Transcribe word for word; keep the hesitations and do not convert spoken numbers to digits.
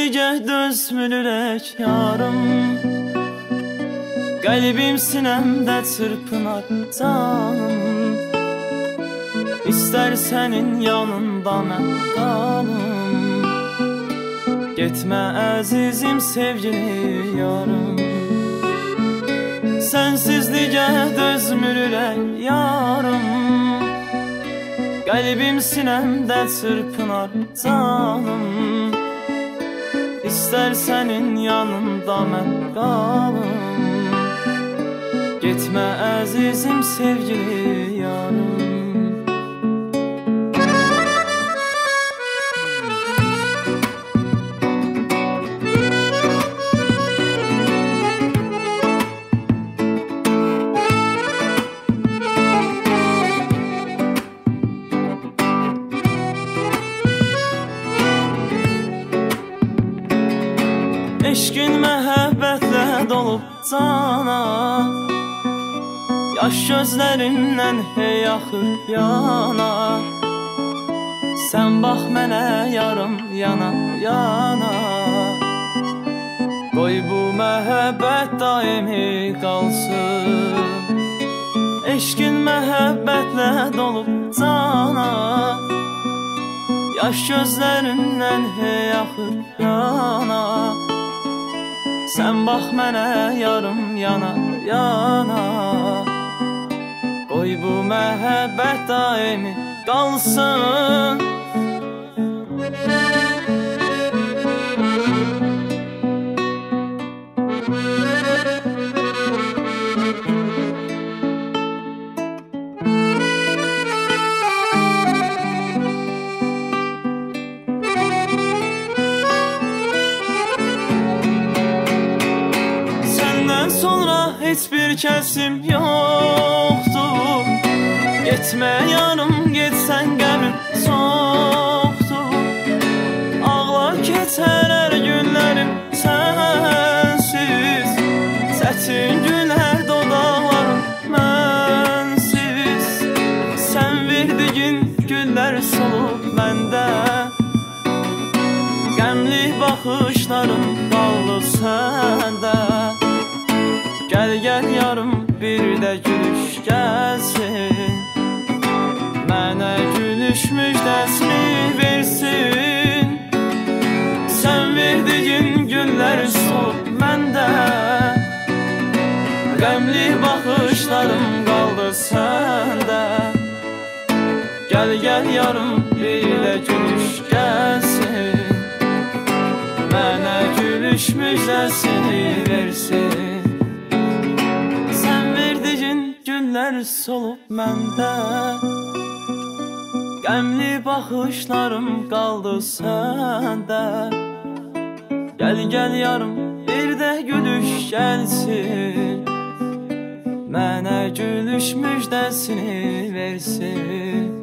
Sensizlicə dözmürürək yarım, qəlbim sinəmdə çırpınar canım. İstər sənin yanında mən qalım, getmə əzizim sevgili yarım. Sensizlicə dözmürürək yarım, qəlbim sinəmdə çırpınar canım. İstər sənin yanında mən qalım, getmə əzizim sevgili yarım. Eşqin məhəbbətlə dolub cana, yaş gözlərimdən hey axır yana. Sən bax mənə yarım yana yana, qoy bu məhəbbət daimi qalsın. Eşqin məhəbbətlə dolub cana, yaş gözlərimdən hey axır yana. Sən bax mənə yarım yana yana, qoy bu məhəbbət daimi qalsın. Sonra heç bir kəsim yoxdur, getmə yanım, getsən qəbrim çoxdur. Ağlar keçər hər günlərim sənsiz, çətin günlər dodaqlarım mənsiz. Sən verdiyin güllər solub məndə, qəmli baxışlarım qaldı səndə. Gəl gəl yarım bir də gülüş gəlsin, mənə gülüş müjdəsini versin. Sən verdiyin günlər solub məndə, qəmli baxışlarım qaldı səndə. Gəl gəl yarım bir də gülüş gəlsin, mənə gülüş müjdəsini versin. Günlər solub məndə, qəmli baxışlarım qaldı səndə. Gəl gəl yarım bir də gülüş gəlsin, mənə gülüş müjdəsini versin.